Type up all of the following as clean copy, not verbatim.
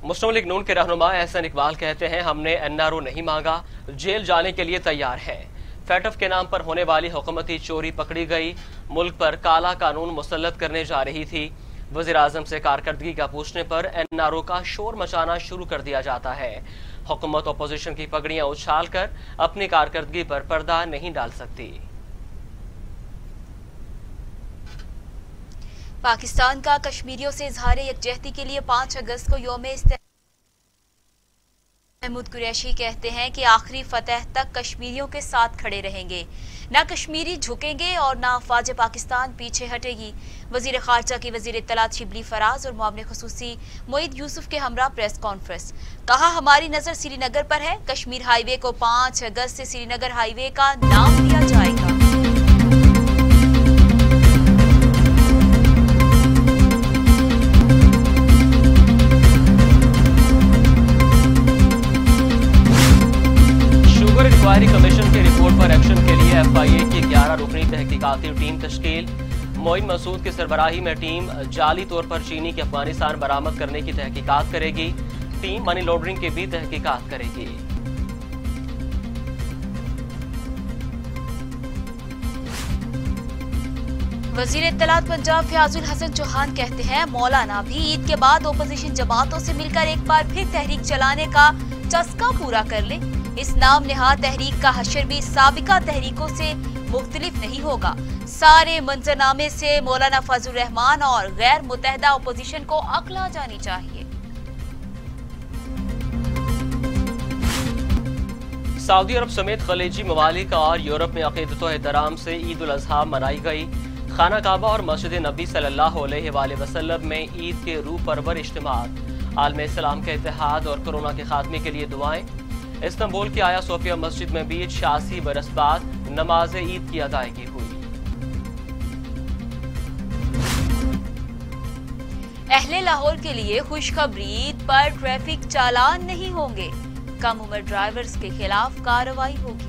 मुस्लिम league नून के रहनुमा एहसन इकबाल कहते हैं, हमने एनआरओ नहीं मांगा, जेल जाने के लिए तैयार है। फैटफ के नाम पर होने वाली हुकूमती चोरी पकड़ी गई, मुल्क पर काला कानून मुसल्लत करने जा रही थी। वज़ीर आज़म से कारकर्दगी का पूछने पर एनआरओ का शोर मचाना शुरू कर दिया जाता है। हुकूमत अपोजिशन की पगड़ियां उछाल कर अपनी कारकर्दगी पर पर्दा नहीं डाल सकती। पाकिस्तान का कश्मीरियों से इजहार यकजहती के लिए 5 अगस्त को यौम महमूद कुरैशी कहते हैं कि आखिरी फतह तक कश्मीरियों के साथ खड़े रहेंगे, ना कश्मीरी झुकेंगे और ना अफवाज पाकिस्तान पीछे हटेगी। वजीर खारजा की वजीर इत्तलात शिबली फराज और मामले खुसूसी मोईद यूसुफ के हमरा प्रेस कॉन्फ्रेंस। कहा, हमारी नजर श्रीनगर पर है। कश्मीर हाईवे को 5 अगस्त से श्रीनगर हाईवे का नाम दिया जाएगा। इंक्वायरी कमीशन की रिपोर्ट पर एक्शन के लिए एफआईए की 11 रुकनी तहकीकाती टीम तश्कील। मोइन मसूद की सरबराही में टीम जाली तौर पर चीनी के अफगानिस्तान बरामद करने की तहकीकात करेगी। टीम मनी लॉन्ड्रिंग की भी तहकीकात करेगी। वजीर इत्तलात पंजाब फयाजुल हसन चौहान कहते हैं, मौलाना भी ईद के बाद ओपोजिशन जमातों से मिलकर एक बार फिर तहरीक चलाने का चस्का पूरा कर ले। इस नाम नेहाद तहरीक का हशर भी साबिका तहरीकों से मुख्तलिफ नहीं होगा। सारे मंजरनामे से मौलाना फजल रहमान और गैर मुतहदा अपोजिशन को अक्ल आ जानी चाहिए। सऊदी अरब समेत खलीजी ममालिक और यूरोप में अकीदत व एहतराम से ईद उल अज़हा मनाई गई। खाना काबा और मस्जिद नबी सल्लल्लाहु अलैहि वसल्लम में ईद के रूह परवर इज्तिमात, आलम इस्लाम के इत्तेहाद और कोरोना के खात्मे के लिए दुआएं। इस्तांबुल की आया सोफिया मस्जिद में भी 86 बरस बाद नमाज ईद की अदायगी हुई। अहले लाहौर के लिए खुशखबरी, ईद पर ट्रैफिक चालान नहीं होंगे। कम उम्र ड्राइवर्स के खिलाफ कार्रवाई होगी।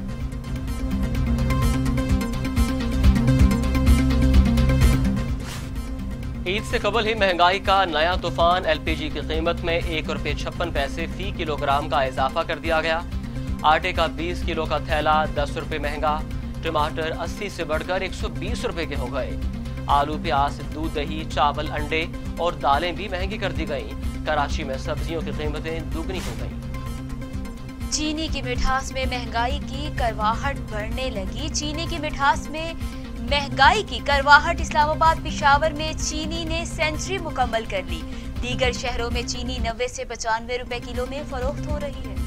ईद से कबल ही महंगाई का नया तूफान। एलपीजी की कीमत में 1 रुपये 56 पैसे फी किलोग्राम का इजाफा कर दिया गया। आटे का 20 किलो का थैला 10 रुपये महंगा। टमाटर 80 से बढ़कर 120 रुपये के हो गए। आलू, प्याज, दूध, दही, चावल, अंडे और दालें भी महंगी कर दी गईं। कराची में सब्जियों की कीमतें दुगनी हो गईं। चीनी की मिठास में महंगाई की करवाहट बढ़ने लगी। चीनी की मिठास में महंगाई की करवाहट। इस्लामाबाद, पिशावर में चीनी ने सेंचुरी मुकम्मल कर ली। दीगर शहरों में चीनी 90 से 95 रुपए किलो में फरोख्त हो रही है।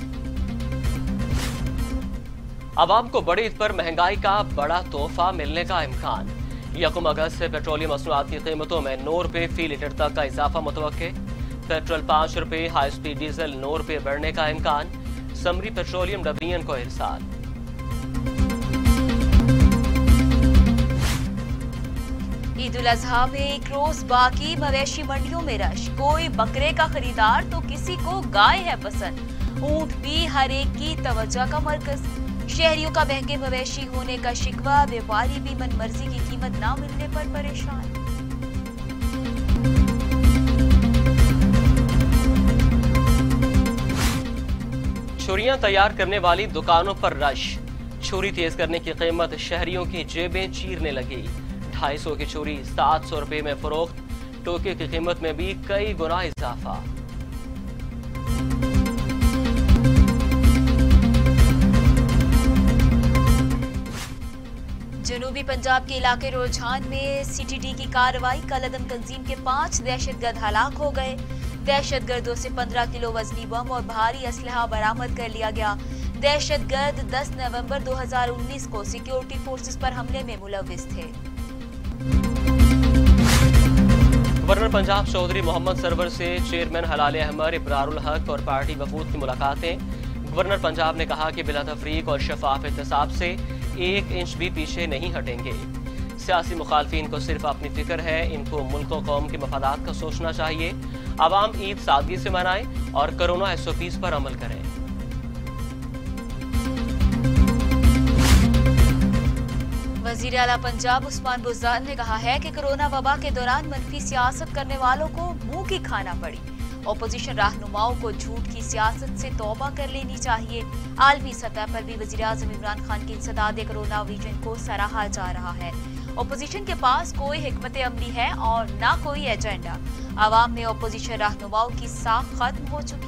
अवाम को बड़ी ईद पर महंगाई का बड़ा तोहफा मिलने का इम्कान। 1 अगस्त से पेट्रोलियम मसनूआत की कीमतों में 9 रुपये फी लीटर तक का इजाफा मुतवक्के। पेट्रोल 5 रुपये, हाई स्पीड डीजल 9 रुपये बढ़ने का इम्कान। समरी पेट्रोलियम डिवीजन को इरसाल। ईद उल अजहा में एक रोज बाकी। मवेशी मंडियों में रश। कोई बकरे का खरीदार तो किसी को गाय है पसंद। ऊंट भी हर एक की तवज्जो का मरकज। शहरियों का महंगे मवेशी होने का शिकवा। व्यापारी भी मनमर्जी की कीमत ना मिलने पर परेशान। छुरियां तैयार करने वाली दुकानों पर रश। छुरी तेज करने की कीमत शहरियों की जेबें चीरने लगी। 250 की छुरी 700 रुपए में फरोख्त। टोके की कीमत में भी कई गुना इजाफा। जनूबी पंजाब के इलाके रुझान में सीटीडी की कार्रवाई। कलअदम तंजीम के 5 दहशतगर्द हलाक हो गए। दहशतगर्दों से 15 किलो वजनी बम और भारी असलहा बरामद कर लिया गया। दहशतगर्द 10 नवंबर 2019 को सिक्योरिटी फोर्सेस पर हमले में मुलविस थे। गवर्नर पंजाब चौधरी मोहम्मद सरवर से चेयरमैन हलाल अहमद, इब्रारुल हक और पार्टी वफूद की मुलाकातें। गवर्नर पंजाब ने कहा कि बिला तफरीक और शफाफ एहतसाब से 1 इंच भी पीछे नहीं हटेंगे। सियासी मुखालफिन को सिर्फ अपनी फिक्र है, इनको मुल्क और कौम के मफादात का सोचना चाहिए। अवाम ईद सादगी से मनाएं और कोरोना SOPs पर अमल करें। वजीर आला पंजाब उस्मान बुज़दार ने कहा है कि कोरोना वबा के दौरान मनफी सियासत करने वालों को मुंह की खाना पड़ी। ओपोजिशन रहनुमाओं को झूठ की सियासत से तौबा कर लेनी चाहिए। आलमी सतह पर भी वज़ीर-ए-आज़म इमरान खान की इंसदाद कोरोना विजन को सराहा जा रहा है। ओपोजिशन के पास कोई हिकमत अमली है और ना कोई एजेंडा। आवाम में ओपोजिशन रहनुमाओं की साख खत्म हो चुकी।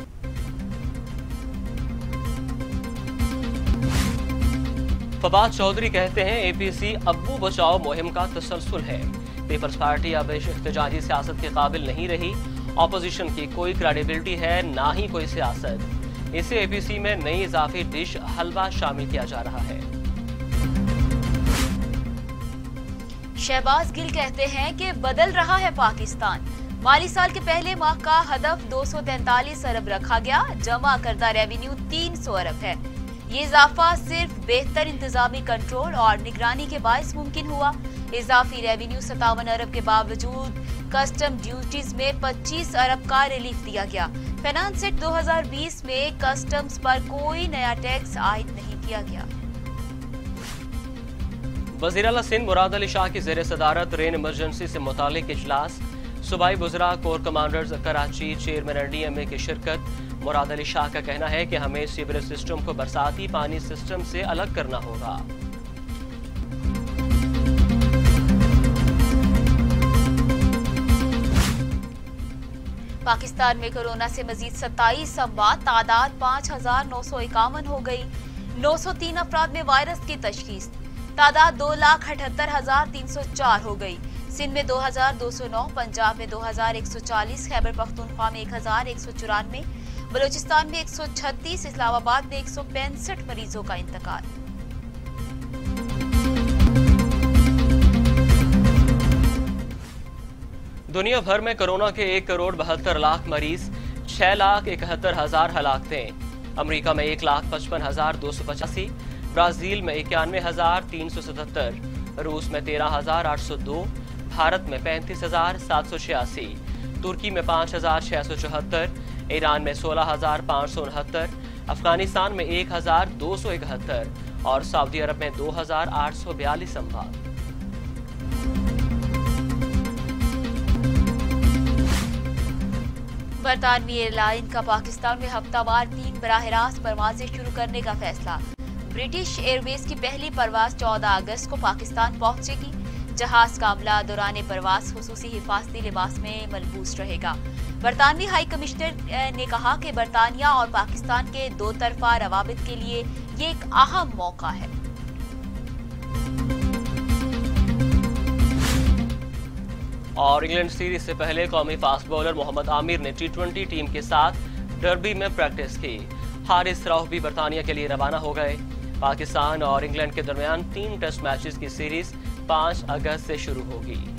फवाद चौधरी कहते हैं एपीसी अब्बू बचाओ मुहिम का तसलसल है। पीपल्स पार्टी अब इख्तिजाजी सियासत के काबिल नहीं रही। ऑपोजिशन की कोई क्रेडिबिलिटी है ना ही कोई सियासत। इसे एपीसी में नई इजाफी डिश हलवा शामिल किया जा रहा है। शहबाज गिल कहते हैं कि बदल रहा है पाकिस्तान। माली साल के पहले माह का हदफ 243 अरब रखा गया। जमा करदा रेवेन्यू 300 अरब है। ये इजाफा सिर्फ बेहतर इंतजामी कंट्रोल और निगरानी के बायस मुमकिन हुआ। इजाफी रेवेन्यू 57 अरब के बावजूद कस्टम ड्यूटीज में 25 अरब का रिलीफ दिया गया। फाइनेंस एक्ट 2020 में कस्टम्स पर कोई नया टैक्स आयद नहीं किया गया। वज़ीर आला सिंध मुराद अली शाह की ज़ेर सदारत रेन इमरजेंसी से मुतालिक इजलास। सूबाई बुज़रा corps commanders Karachi chairman NDMA की शिरकत। मुराद अली शाह का कहना है कि हमें सीवरेज सिस्टम को बरसाती पानी सिस्टम से अलग करना होगा। पाकिस्तान में कोरोना से मजीद 27 अमवात, तादाद 5951 हो गई। 903 अफराद में वायरस की तशखीस, तादाद 2,78,304 हो गई। सिंध में 2,209, पंजाब में 2,140, खैबर पख्तूनख्वा में 1,194, बलूचिस्तान में 136, इस्लामाबाद में 165 मरीजों का इंतकाल। दुनिया भर में कोरोना के 1,72,00,000 मरीज, 6,71,000 हलाकतें। अमेरिका में 1,55,285, ब्राजील में 91,377, रूस में 13,802, भारत में 35,786, तुर्की में 5,674, ईरान में 16,569, अफगानिस्तान में 1,271 और सऊदी अरब में 2,842 अमवात। बरतानवी एयरलाइन का पाकिस्तान में हफ्तावार 3 बराह रास्त परवाजें शुरू करने का फैसला। ब्रिटिश एयरवेज की पहली परवाज 14 अगस्त को पाकिस्तान पहुंचेगी। जहाज का अमला दौरान परवाज खुसूसी हिफाजती लिबास में मलबूस रहेगा। बरतानवी हाई कमिश्नर ने कहा कि बरतानिया और पाकिस्तान के दो तरफा रवाबित के लिए ये एक अहम मौका है। और इंग्लैंड सीरीज से पहले कौमी फास्ट बॉलर मोहम्मद आमिर ने T20 टीम के साथ डर्बी में प्रैक्टिस की। हारिस रऊफ भी बरतानिया के लिए रवाना हो गए। पाकिस्तान और इंग्लैंड के दरमियान 3 टेस्ट मैचेस की सीरीज 5 अगस्त से शुरू होगी।